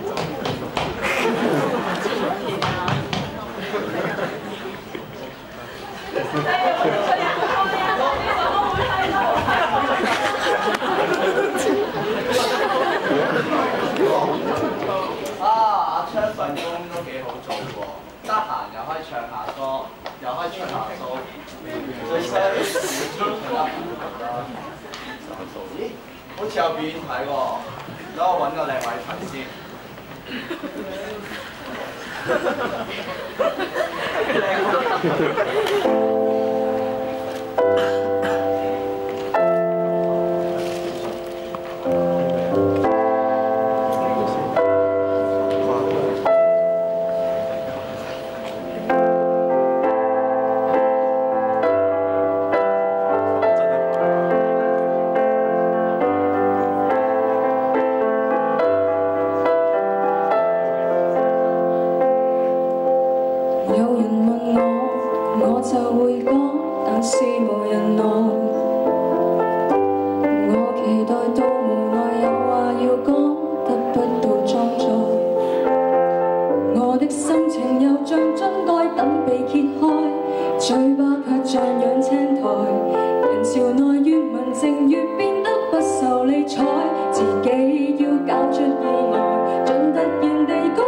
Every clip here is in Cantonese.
阿昌份工都幾好做喎，得閒又可以唱下歌，又可以出下 show， 最犀利咦，好似有表演睇喎，等我揾個靚位睇先。 我就會講，但是無人來。我期待到無奈，有話要講，得不到裝載。我的心情又像樽蓋，等被揭開，嘴巴卻像養青苔。人潮內越文靜，越變得不受理睬，自己要搞出意外，盡突然地高。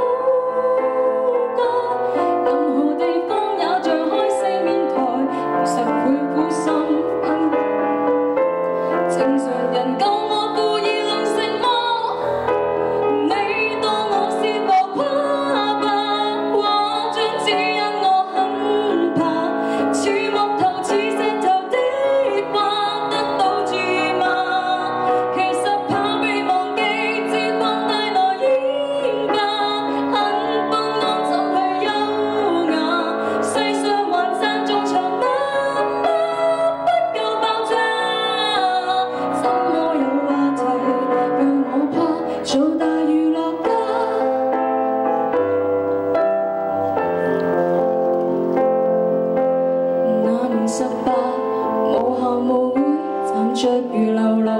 着如流浪，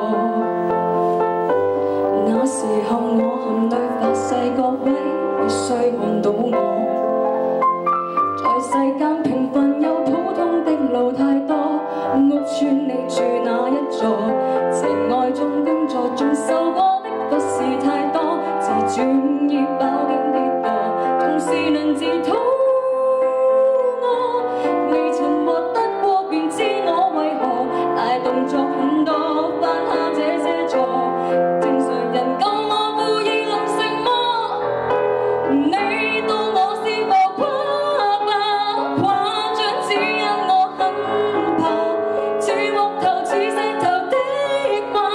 那時候我含淚發誓，各位必須看到我。在世間平凡又普通的路太多，屋邨你住哪一座？情愛中工作中受過的不是太多，自轉已飽經跌墮，同時能自討。 動作很多，犯下這些錯，正常人救我故意弄成魔。你當我是浮誇吧，誇張只因我很怕，似木頭似石頭的掛。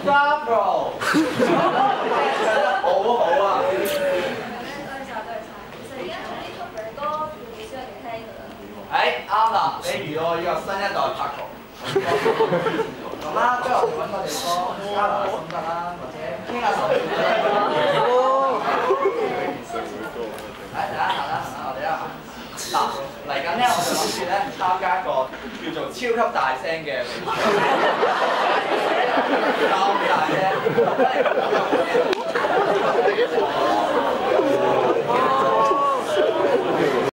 Scarborough， 唱得好好啊！啱啦，你遇到呢個新一代拍球，咁啦，不如我哋揾個地方交流下心得啦，或者傾下心事啦。等下，我哋一行。嗱，嚟緊咧，我就諗住咧參加一個叫做超級大聲嘅比賽，咁大聲。